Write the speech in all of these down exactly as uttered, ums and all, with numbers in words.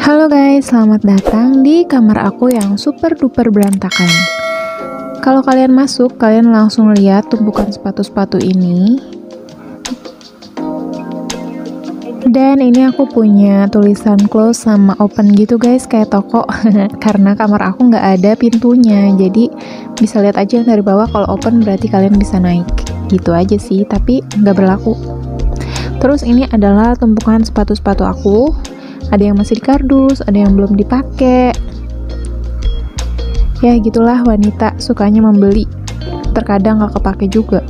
Halo guys, selamat datang di kamar aku yang super duper berantakan. Kalau kalian masuk, kalian langsung lihat tumpukan sepatu-sepatu ini. Dan ini aku punya tulisan close sama open gitu guys, kayak toko. Karena kamar aku nggak ada pintunya, jadi bisa lihat aja dari bawah. Kalau open berarti kalian bisa naik. Gitu aja sih, tapi nggak berlaku. Terus ini adalah tumpukan sepatu-sepatu aku. Ada yang masih di kardus, ada yang belum dipakai. Ya gitulah wanita, sukanya membeli. Terkadang nggak kepake juga.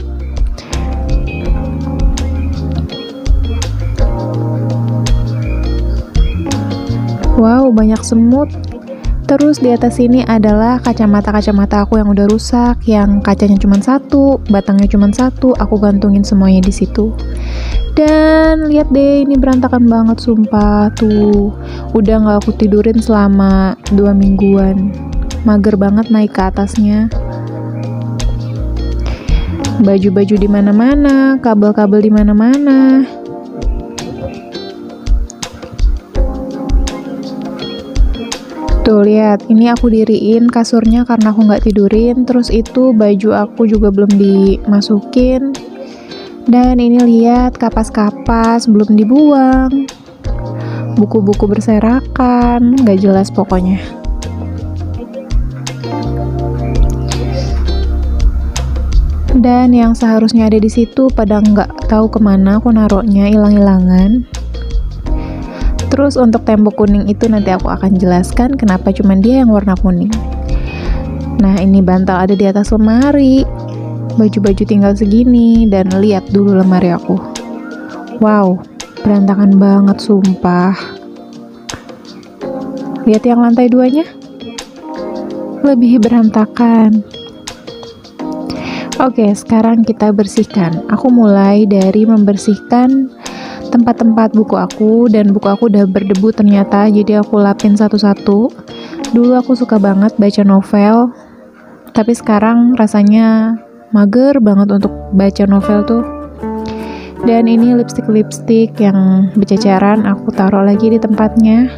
Wow, banyak semut. Terus di atas sini adalah kacamata-kacamata aku yang udah rusak, yang kacanya cuma satu, batangnya cuma satu, aku gantungin semuanya di situ. Dan lihat deh, ini berantakan banget sumpah tuh. Udah nggak aku tidurin selama dua mingguan. Mager banget naik ke atasnya. Baju-baju di mana-mana, kabel-kabel di mana-mana. Tuh lihat, ini aku diriin kasurnya karena aku nggak tidurin. Terus itu baju aku juga belum dimasukin. Dan ini lihat kapas-kapas belum dibuang. Buku-buku berserakan, nggak jelas pokoknya. Dan yang seharusnya ada di situ pada nggak tahu kemana aku naruhnya, hilang-hilangan. Terus untuk tembok kuning itu nanti aku akan jelaskan kenapa cuman dia yang warna kuning. Nah ini bantal ada di atas lemari. Baju-baju tinggal segini. Dan lihat dulu lemari aku. Wow, berantakan banget sumpah. Lihat yang lantai duanya. Lebih berantakan. Oke, sekarang kita bersihkan. Aku mulai dari membersihkan tempat-tempat buku aku, dan buku aku udah berdebu ternyata, jadi aku lapin satu-satu. Dulu aku suka banget baca novel, tapi sekarang rasanya mager banget untuk baca novel tuh. Dan ini lipstick-lipstick yang berceceran aku taruh lagi di tempatnya.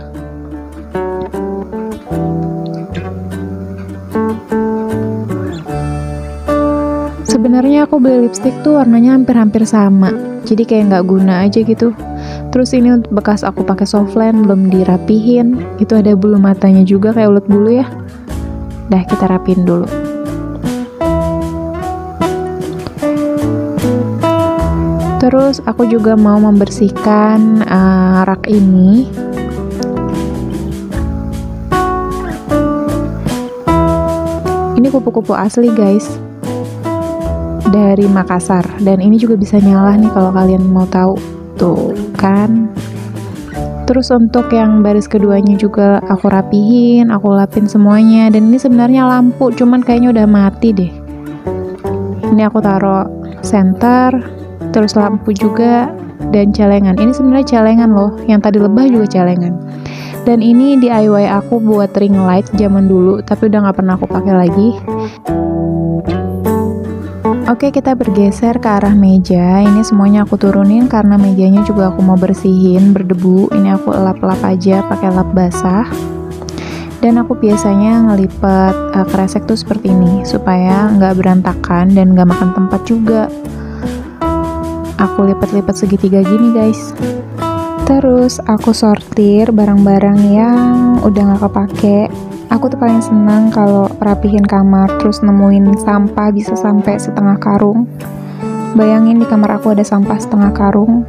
Sebenarnya aku beli lipstick tuh warnanya hampir-hampir sama, jadi kayak nggak guna aja gitu. Terus ini untuk bekas aku pakai softline belum dirapihin. Itu ada bulu matanya juga kayak ulet bulu ya. Dah kita rapiin dulu. Terus aku juga mau membersihkan uh, rak ini. Ini kupu-kupu asli guys, dari Makassar, dan ini juga bisa nyala nih kalau kalian mau tahu. Tuh kan. Terus untuk yang baris keduanya juga aku rapihin, aku lapin semuanya. Dan ini sebenarnya lampu, cuman kayaknya udah mati deh. Ini aku taruh center, terus lampu juga, dan celengan. Ini sebenarnya celengan loh, yang tadi lebah juga celengan. Dan ini D I Y aku buat ring light zaman dulu, tapi udah nggak pernah aku pakai lagi. Oke, kita bergeser ke arah meja. Ini semuanya aku turunin karena mejanya juga aku mau bersihin, berdebu. Ini aku elap-elap aja pakai lap basah. Dan aku biasanya ngelipet uh, kresek tuh seperti ini supaya nggak berantakan dan nggak makan tempat juga. Aku lipat-lipat segitiga gini guys. Terus aku sortir barang-barang yang udah nggak kepake. Aku tuh paling senang kalau rapihin kamar terus nemuin sampah bisa sampai setengah karung. Bayangin di kamar aku ada sampah setengah karung.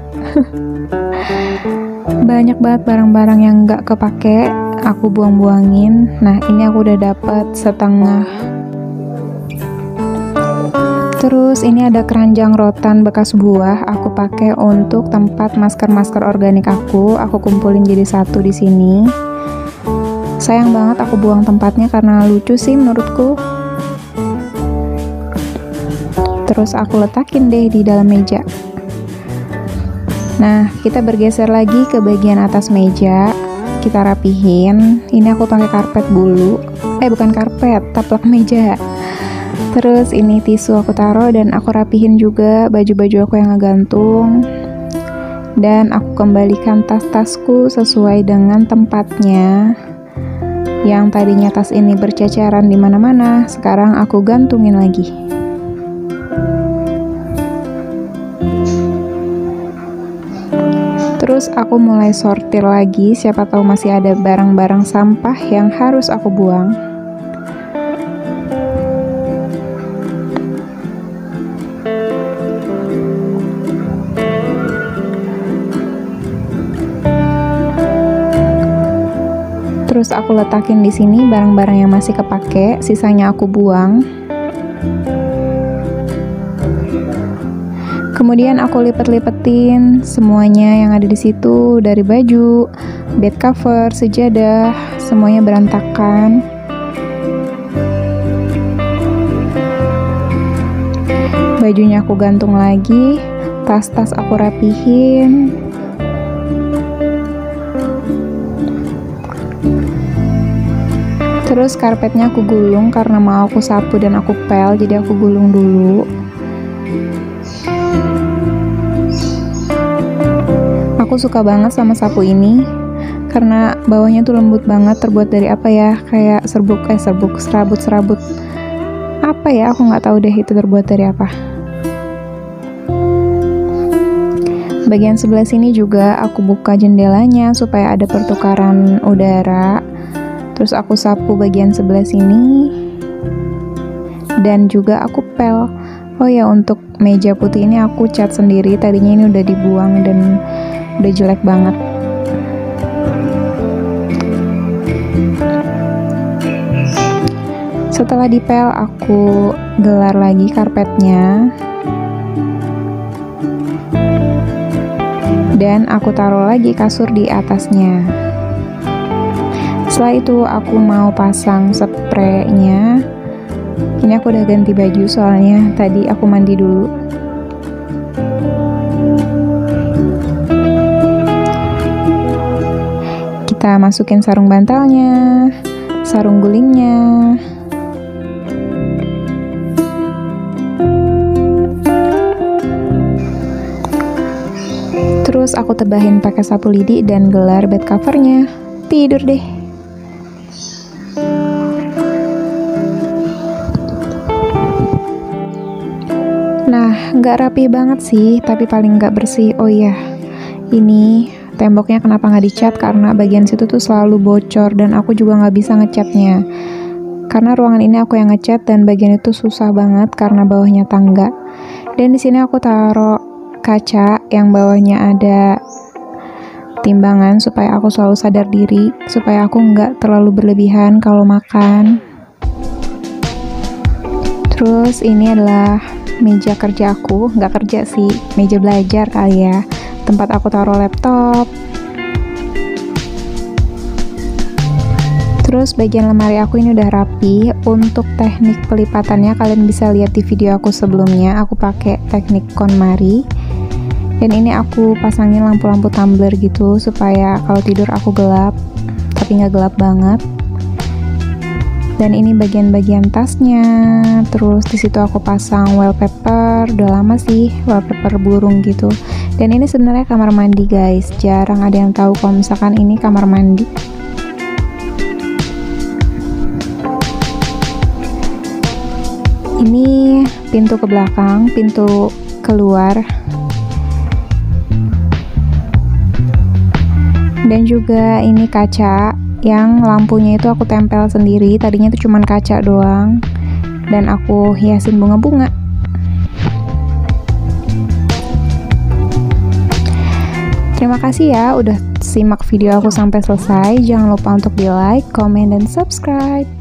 Banyak banget barang-barang yang nggak kepake, aku buang-buangin. Nah ini aku udah dapet setengah. Terus ini ada keranjang rotan bekas buah, aku pakai untuk tempat masker-masker organik aku. Aku kumpulin jadi satu di sini. Sayang banget aku buang tempatnya karena lucu sih menurutku. Terus aku letakin deh di dalam meja. Nah, kita bergeser lagi ke bagian atas meja. Kita rapihin. Ini aku pakai karpet bulu. Eh, bukan karpet, taplak meja. Terus ini tisu aku taruh dan aku rapihin juga baju-baju aku yang ngegantung. Dan aku kembalikan tas-tasku sesuai dengan tempatnya. Yang tadinya tas ini berceceran di mana-mana, sekarang aku gantungin lagi. Terus aku mulai sortir lagi, siapa tahu masih ada barang-barang sampah yang harus aku buang. Terus aku letakin di sini barang-barang yang masih kepake, sisanya aku buang. Kemudian aku lipet-lipetin semuanya yang ada di situ, dari baju, bed cover, sejadah, semuanya berantakan. Bajunya aku gantung lagi, tas-tas aku rapihin. Terus karpetnya aku gulung karena mau aku sapu dan aku pel, jadi aku gulung dulu. Aku suka banget sama sapu ini karena bawahnya tuh lembut banget, terbuat dari apa ya, kayak serbuk eh serbuk serabut-serabut apa ya, aku nggak tahu deh itu terbuat dari apa. Bagian sebelah sini juga aku buka jendelanya supaya ada pertukaran udara. Terus aku sapu bagian sebelah sini dan juga aku pel. Oh ya, untuk meja putih ini aku cat sendiri, tadinya ini udah dibuang dan udah jelek banget. Setelah dipel, aku gelar lagi karpetnya dan aku taruh lagi kasur di atasnya. Setelah itu aku mau pasang spraynya. Ini aku udah ganti baju soalnya tadi aku mandi dulu. Kita masukin sarung bantalnya, sarung gulingnya. Terus aku tebahin pakai sapu lidi dan gelar bed covernya. Tidur deh. Nah, nggak rapi banget sih, tapi paling nggak bersih. Oh iya, ini temboknya kenapa nggak dicat? Karena bagian situ tuh selalu bocor dan aku juga nggak bisa ngecatnya. Karena ruangan ini aku yang ngecat dan bagian itu susah banget karena bawahnya tangga. Dan di sini aku taruh kaca yang bawahnya ada timbangan supaya aku selalu sadar diri, supaya aku nggak terlalu berlebihan kalau makan. Terus ini adalah meja kerja aku, nggak kerja sih, meja belajar kali ya, tempat aku taruh laptop. Terus bagian lemari aku ini udah rapi. Untuk teknik pelipatannya kalian bisa lihat di video aku sebelumnya, aku pakai teknik KonMari. Dan ini aku pasangin lampu-lampu tumbler gitu supaya kalau tidur aku gelap, tapi nggak gelap banget. Dan ini bagian-bagian tasnya. Terus di situ aku pasang wallpaper, udah lama sih, wallpaper burung gitu. Dan ini sebenarnya kamar mandi guys, jarang ada yang tahu kalau misalkan ini kamar mandi. Ini pintu ke belakang, pintu keluar. Dan juga ini kaca yang lampunya itu aku tempel sendiri, tadinya itu cuman kaca doang dan aku hiasin bunga-bunga. Terima kasih ya udah simak video aku sampai selesai. Jangan lupa untuk di like, comment, dan subscribe.